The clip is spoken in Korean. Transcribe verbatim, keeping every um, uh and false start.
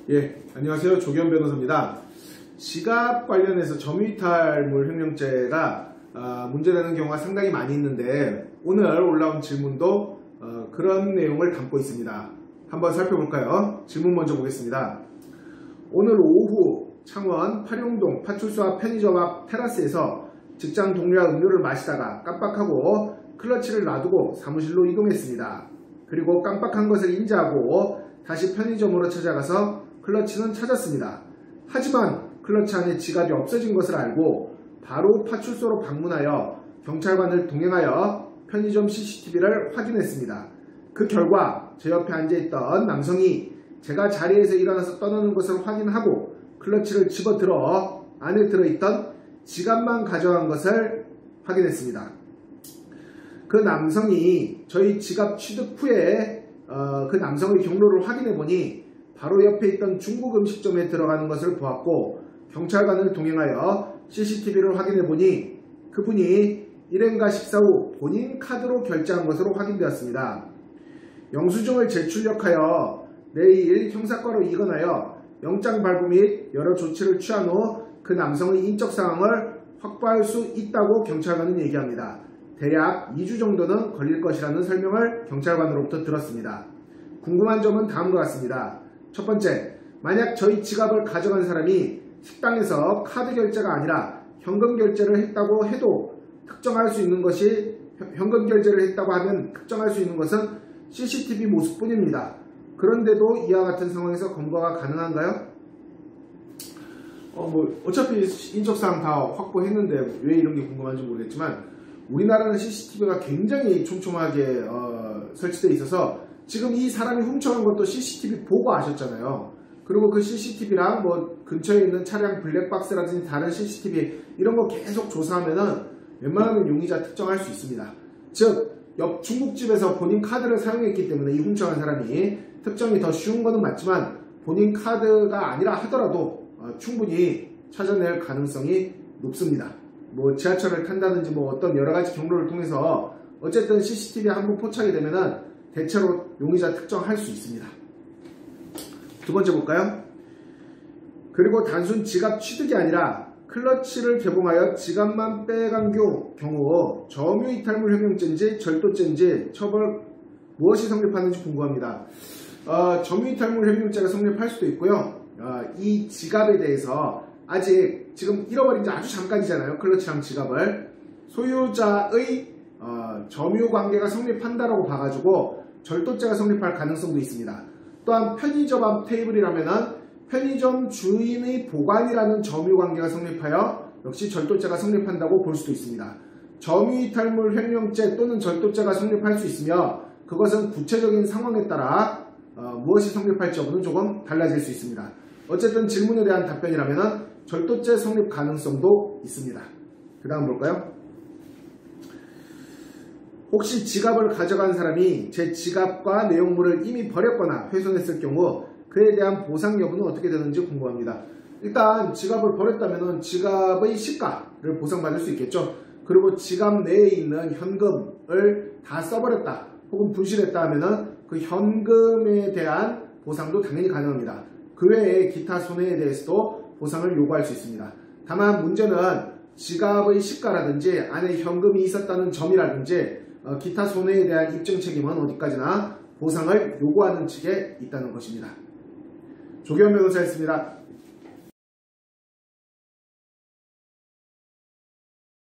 예, 안녕하세요. 조기현 변호사입니다. 지갑 관련해서 점유이탈물 횡령죄가 어, 문제되는 경우가 상당히 많이 있는데 오늘 올라온 질문도 어, 그런 내용을 담고 있습니다. 한번 살펴볼까요? 질문 먼저 보겠습니다. 오늘 오후 창원 파룡동 파출소 앞 편의점 앞 테라스에서 직장 동료와 음료를 마시다가 깜빡하고 클러치를 놔두고 사무실로 이동했습니다. 그리고 깜빡한 것을 인지하고 다시 편의점으로 찾아가서 클러치는 찾았습니다. 하지만 클러치 안에 지갑이 없어진 것을 알고 바로 파출소로 방문하여 경찰관을 동행하여 편의점 씨씨티비를 확인했습니다. 그 결과 제 옆에 앉아있던 남성이 제가 자리에서 일어나서 떠나는 것을 확인하고 클러치를 집어들어 안에 들어있던 지갑만 가져간 것을 확인했습니다. 그 남성이 저희 지갑 취득 후에 어, 그 남성의 경로를 확인해보니 바로 옆에 있던 중국 음식점에 들어가는 것을 보았고 경찰관을 동행하여 씨씨티비를 확인해보니 그분이 일행과 식사 후 본인 카드로 결제한 것으로 확인되었습니다. 영수증을 재출력하여 내일 형사과로 이건하여 영장 발부 및 여러 조치를 취한 후 그 남성의 인적 사항을 확보할 수 있다고 경찰관은 얘기합니다. 대략 이 주 정도는 걸릴 것이라는 설명을 경찰관으로부터 들었습니다. 궁금한 점은 다음과 같습니다. 첫 번째, 만약 저희 지갑을 가져간 사람이 식당에서 카드 결제가 아니라 현금 결제를 했다고 해도 특정할 수 있는 것이 현금 결제를 했다고 하면 특정할 수 있는 것은 씨씨티비 모습뿐입니다. 그런데도 이와 같은 상황에서 검거가 가능한가요? 어, 뭐 어차피 인적사항 다 확보했는데 왜 이런 게 궁금한지 모르겠지만 우리나라는 씨씨티비가 굉장히 촘촘하게 어, 설치되어 있어서 지금 이 사람이 훔쳐간 것도 씨씨티비 보고 아셨잖아요. 그리고 그 씨씨티비랑 뭐 근처에 있는 차량 블랙박스라든지 다른 씨씨티비 이런 거 계속 조사하면은 웬만하면 용의자 특정할 수 있습니다. 즉, 옆 중국집에서 본인 카드를 사용했기 때문에 이 훔쳐간 사람이 특정이 더 쉬운 거는 맞지만 본인 카드가 아니라 하더라도 어, 충분히 찾아낼 가능성이 높습니다. 뭐 지하철을 탄다든지 뭐 어떤 여러가지 경로를 통해서 어쨌든 씨씨티비에 한번 포착이 되면은 대체로 용의자 특정할 수 있습니다. 두 번째 볼까요? 그리고 단순 지갑 취득이 아니라 클러치를 개봉하여 지갑만 빼간 경우 점유이탈물 횡령죄인지 절도죄인지 처벌 무엇이 성립하는지 궁금합니다. 어, 점유이탈물 횡령죄가 성립할 수도 있고요. 어, 이 지갑에 대해서 아직 지금 잃어버린 지 아주 잠깐이잖아요. 클러치랑 지갑을 소유자의 어, 점유관계가 성립한다라고 봐가지고 절도죄가 성립할 가능성도 있습니다. 또한 편의점 앞 테이블이라면 편의점 주인의 보관이라는 점유관계가 성립하여 역시 절도죄가 성립한다고 볼 수도 있습니다. 점유이탈물 횡령죄 또는 절도죄가 성립할 수 있으며 그것은 구체적인 상황에 따라 어, 무엇이 성립할지 여부는 조금 달라질 수 있습니다. 어쨌든 질문에 대한 답변이라면 절도죄 성립 가능성도 있습니다. 그 다음 볼까요? 혹시 지갑을 가져간 사람이 제 지갑과 내용물을 이미 버렸거나 훼손했을 경우 그에 대한 보상 여부는 어떻게 되는지 궁금합니다. 일단 지갑을 버렸다면 지갑의 시가를 보상받을 수 있겠죠. 그리고 지갑 내에 있는 현금을 다 써버렸다 혹은 분실했다 하면 그 현금에 대한 보상도 당연히 가능합니다. 그 외에 기타 손해에 대해서도 보상을 요구할 수 있습니다. 다만 문제는 지갑의 시가라든지 안에 현금이 있었다는 점이라든지 어, 기타 손해에 대한 입증 책임은 어디까지나 보상을 요구하는 측에 있다는 것입니다. 조기현 변호사였습니다.